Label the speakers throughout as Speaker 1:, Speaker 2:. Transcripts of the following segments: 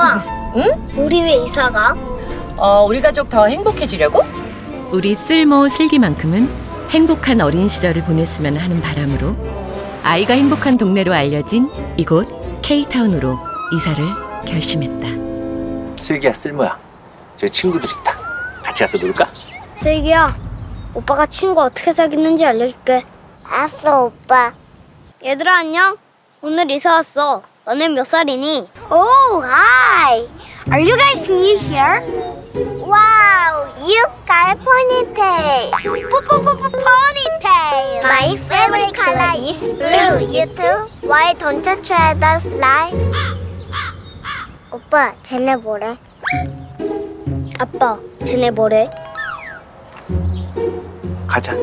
Speaker 1: 엄마.
Speaker 2: 응?
Speaker 1: 우리 왜 이사 가?
Speaker 2: 우리 가족 더 행복해지려고?
Speaker 3: 우리 쓸모 슬기만큼은 행복한 어린 시절을 보냈으면 하는 바람으로 아이가 행복한 동네로 알려진 이곳 K타운으로 이사를 결심했다.
Speaker 4: 슬기야, 쓸모야. 저희 친구들 있다. 같이 가서 놀까?
Speaker 1: 슬기야, 오빠가 친구 어떻게 사귀는지 알려줄게. 알았어, 오빠. 얘들아, 안녕. 오늘 이사 왔어. 너네 몇 살이니? Oh, hi. Are you guys new here? Wow, you got ponytail. Ponytail. My favorite color is blue. You too? Why don't you try the slide? 오빠, 쟤네 뭐래? 아빠, 쟤네 뭐래?
Speaker 4: 가자.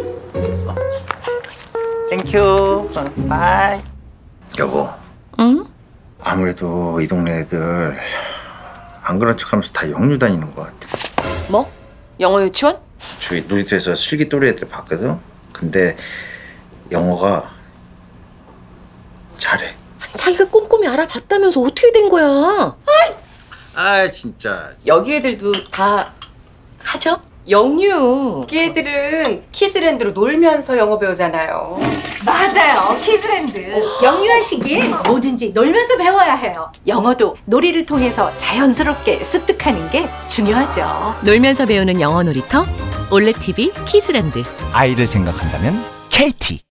Speaker 4: 땡큐. 바이.
Speaker 5: 여보.
Speaker 3: 응?
Speaker 5: 아무래도 이 동네 애들 안 그런 척하면서 다 영유 다니는 것 같아.
Speaker 2: 뭐? 영어 유치원?
Speaker 5: 저기 놀이터에서 슬기 또래 애들 봤거든. 근데 영어가 잘해.
Speaker 2: 자기가 꼼꼼히 알아봤다면서 어떻게 된 거야?
Speaker 5: 아 진짜.
Speaker 2: 여기 애들도 다 하죠? 영유.
Speaker 6: 여기 애들은 키즈랜드로 놀면서 영어 배우잖아요.
Speaker 7: 맞아요. 키즈랜드. 영유아 시기엔 뭐든지 놀면서 배워야 해요. 영어도 놀이를 통해서 자연스럽게 습득하는 게 중요하죠.
Speaker 3: 놀면서 배우는 영어 놀이터 올레TV 키즈랜드.
Speaker 8: 아이를 생각한다면 KT.